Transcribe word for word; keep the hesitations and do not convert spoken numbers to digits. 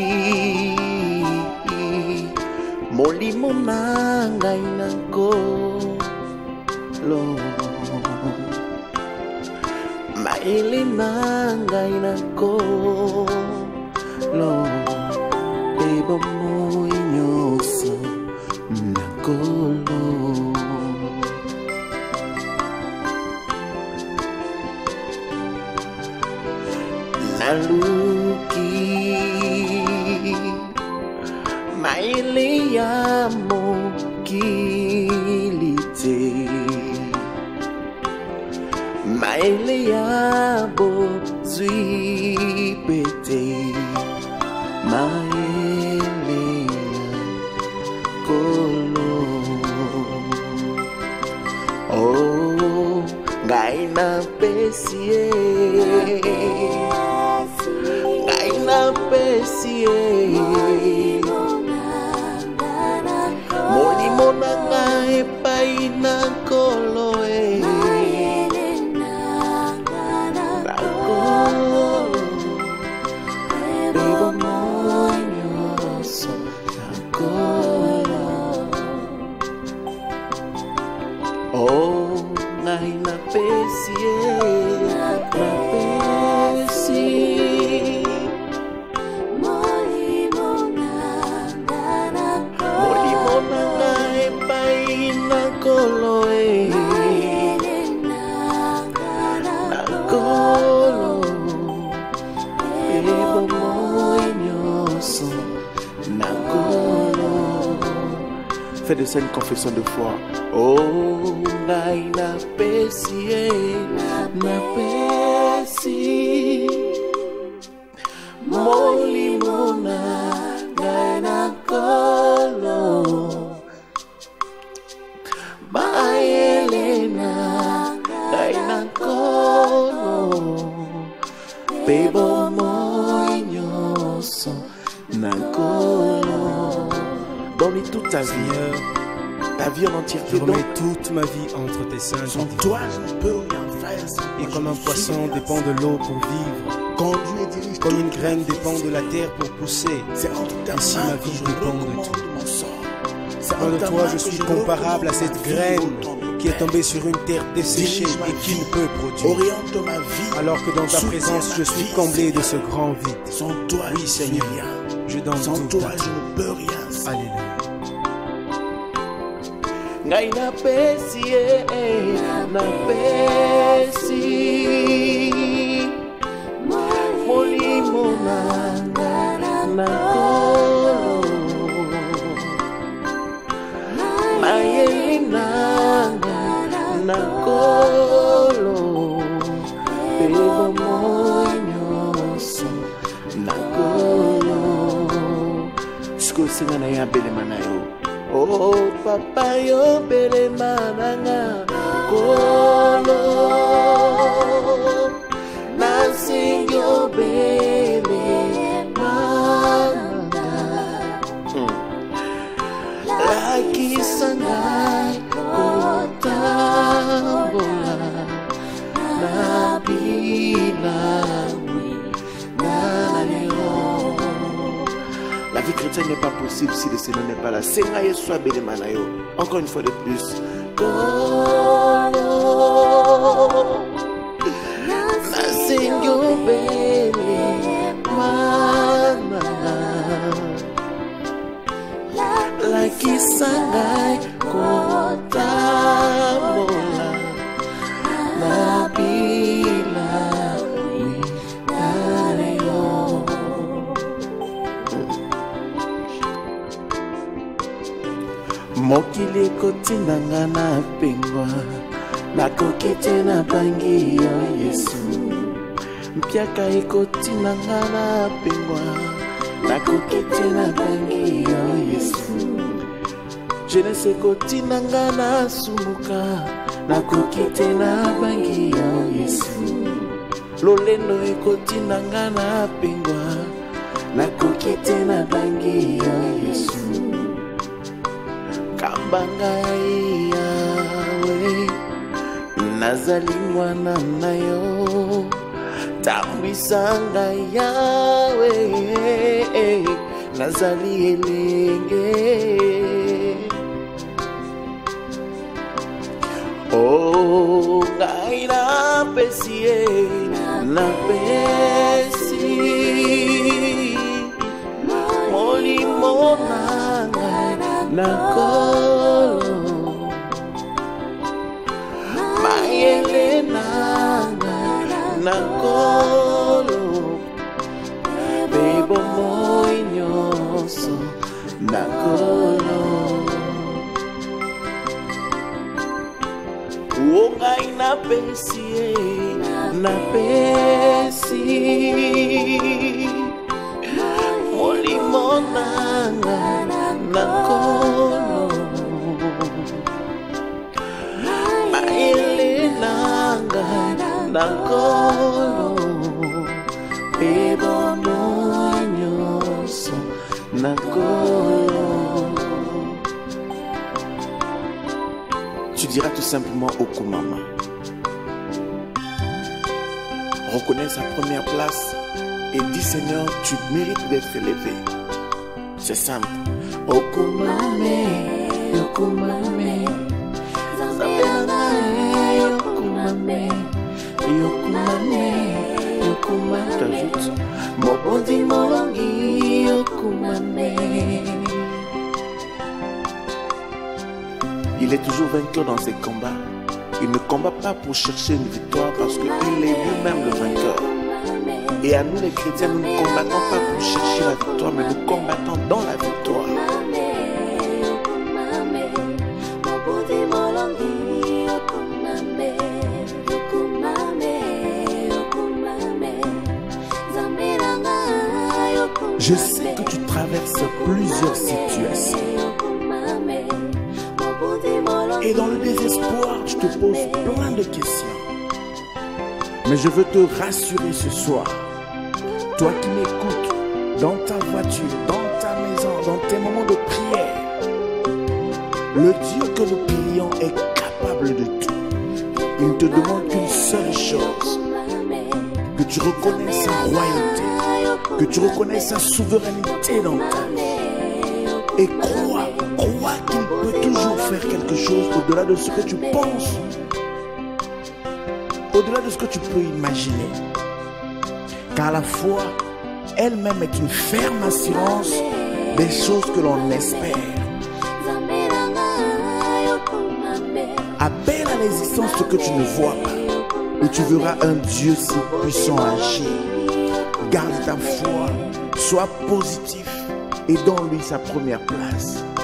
molimo na ngai na nkolo maele na ngai na nkolo pe bomoi nyonso na nkolo naluki maele ya mokili te maele ya bozwi pe te maele ya kolo oh ngai napesi ye ngai napesi ye molimo na ngai epai na nkolo e oh ngai napesi ye napesi molimo na ngai epai na nkolo e na nkolo pe bomoi nyonso na nkolo. Fais de ça une confession de foi. Oh ngai napesi ye napesi molimo na ngai na nkolo maele na ngai na nkolo pe bomoi nyonso na nkolo. Donne toute ta vie, ta vie en entièreté. Je remets toute ma vie entre tes seins. Sans toi, je ne peux rien faire. Et comme un poisson dépend de l'eau pour vivre, comme une graine dépend de la terre pour pousser, ainsi ma vie dépend de toi. Loin de toi, je suis comparable à cette graine qui est tombée sur une terre desséchée et qui ne peut produire. Alors que dans ta présence, je suis comblé de ce grand vide. Sans toi, oui, Seigneur, je donne sans tout toi, à je toi. ne peux rien. Alléluia. Ngai napesi ye napesi molimo na ngai na nkolo maele na ngai na nkolo pe bomoi nyonso na nkolo. Sikosenga na ye abelema na yo. Oh papa yo belema nanga kolo nasingi obelema nanga lakisa ngai kotambola na bilangwi na lelo. La vie chrétienne n'est pas possible si le Seigneur n'est pas là. Seigneur Yesu abelemanayo. Encore une fois de plus. Kolo nasengo belemana lakisa ngai kotambola na bilangwi na lelo. mokili ekotinda nga na pengwa nakoki te na bangi yo Yesu mpiaka ekotinda nga na pengwa nakoki te na bangi yo Yesu jeunesse ekotinda nga na sumuka nakoki te na bangi yo Yesu lolendo ekotinda nga na pengwa nakoki te na bangi yo Yesu Kambangai yawe nazali mwana na yo tambwisanga yawe nazali elenge. Oh, ngai napesi ye, napesi molimo nanga nakolo, mayele nanga nakolo, bebo moi nyonso nakolo. Oh, ngai napesi ye, napesi molimo nanga nakolo, mayele nanga nakolo, bebo moi nyonso nakolo. Tu diras tout simplement Okumama. Reconnais sa première place et dis Seigneur, tu mérites d'être élevé. C'est simple. Okumame, Okumame, Okumame, Okumame, Okumame. T'ajoutes Mobondi Molongi, Okumame. Il est toujours vainqueur dans ses combats. Il ne combat pas pour chercher une victoire parce qu'il est lui-même le vainqueur. Et à nous les chrétiens, nous ne combattons pas pour chercher la victoire, mais nous combattons dans la victoire. Je sais que tu traverses plusieurs situations. Et dans le désespoir, tu te poses plein de questions. Mais je veux te rassurer ce soir. Toi qui m'écoutes, dans ta voiture, dans ta maison, dans tes moments de prière, le Dieu que nous prions est capable de tout. Il ne te demande qu'une seule chose. Que tu reconnaisses sa royauté. Que tu reconnaisses sa souveraineté dans ta vie. Et crois, crois qu'il peut toujours faire quelque chose au-delà de ce que tu penses, au-delà de ce que tu peux imaginer. Car la foi elle-même est une ferme assurance des choses que l'on espère. Appelle à l'existence ce que tu ne vois pas et tu verras un Dieu si puissant agir. Garde ta foi, sois positif et donne-lui sa première place.